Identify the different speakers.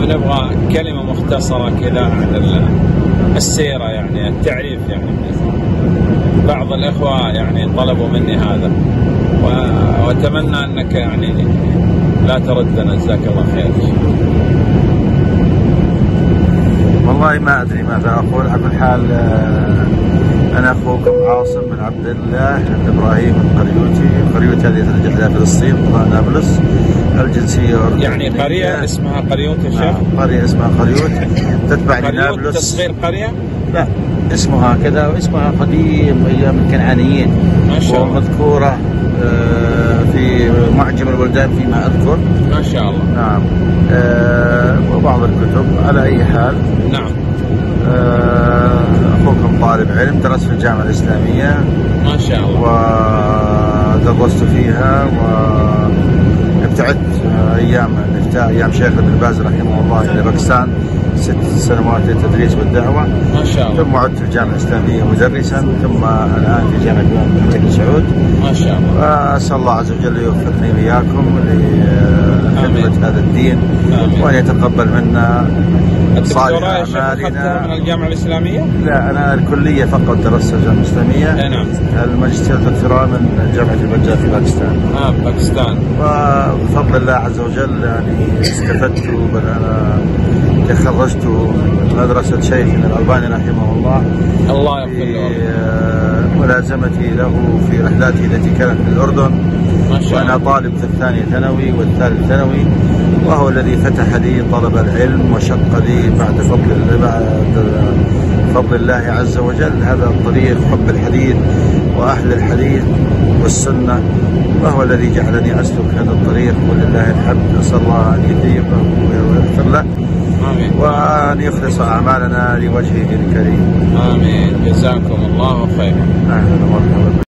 Speaker 1: ونبغى كلمة مختصرة كذا عن السيرة، يعني التعريف. يعني بعض الإخوة يعني طلبوا مني هذا، وأتمنى أنك يعني لا تردنا، جزاك الله خير.
Speaker 2: والله ما أدري ماذا أقول. على كل حال أنا أخوكم عاصم بن عبد الله إبراهيم القريوتي هذه ترجع إلى فلسطين، قضاء نابلس، الجنسية أردنية.
Speaker 1: يعني قرية اسمها قريوت يا شيخ؟
Speaker 2: قرية اسمها قريوت تتبع لنابلس.
Speaker 1: تصغير قرية؟
Speaker 2: لا، اسمها كذا، واسمها قديم أيام الكنعانيين،
Speaker 1: ما شاء الله،
Speaker 2: ومذكورة في معجم البلدان فيما أذكر.
Speaker 1: ما شاء الله.
Speaker 2: نعم. وبعض الكتب. على أي حال،
Speaker 1: نعم.
Speaker 2: أخوكم طالب علم، درس في الجامعة الإسلامية
Speaker 1: ما شاء الله،
Speaker 2: ودرست فيها، وابتعدت أيام الإفتاء أيام شيخ ابن باز رحمه الله إلى باكستان 6 سنوات للتدريس والدعوة.
Speaker 1: ما شاء الله.
Speaker 2: ثم عدت في الجامعة الإسلامية مدرسا، ثم الآن في جامعة الملك سعود.
Speaker 1: ما شاء الله.
Speaker 2: وأسأل الله عز وجل يوفقني وإياكم لخدمة هذا الدين، وأن يتقبل منا صالح أعمالنا.
Speaker 1: من الجامعة الإسلامية؟
Speaker 2: لا، أنا الكلية فقط درست الجامعة الإسلامية.
Speaker 1: نعم.
Speaker 2: الماجستير والدكتوراه من جامعة البجاء في باكستان.
Speaker 1: باكستان.
Speaker 2: وبفضل الله عز وجل يعني استفدت، بل أنا تخرجت من مدرسة شيخنا الألباني رحمه الله.
Speaker 1: الله يغفر له.
Speaker 2: ملازمتي له في رحلاتي التي كانت في الأردن.
Speaker 1: ما شاء الله.
Speaker 2: وأنا طالب في الثاني ثانوي والثالث ثانوي، وهو الذي فتح لي طلب العلم وشق لي بعد فضل الله عز وجل هذا الطريق، حب الحديث وأهل الحديث والسنة، وهو الذي جعلني أسلك هذا الطريق، ولله الحمد. أسأل الله أن يثيبه ويغفر له،
Speaker 1: آمين،
Speaker 2: وأن يخلص أعمالنا لوجهه الكريم.
Speaker 1: آمين. جزاكم الله خيرا.
Speaker 2: أهلا ومرحبا.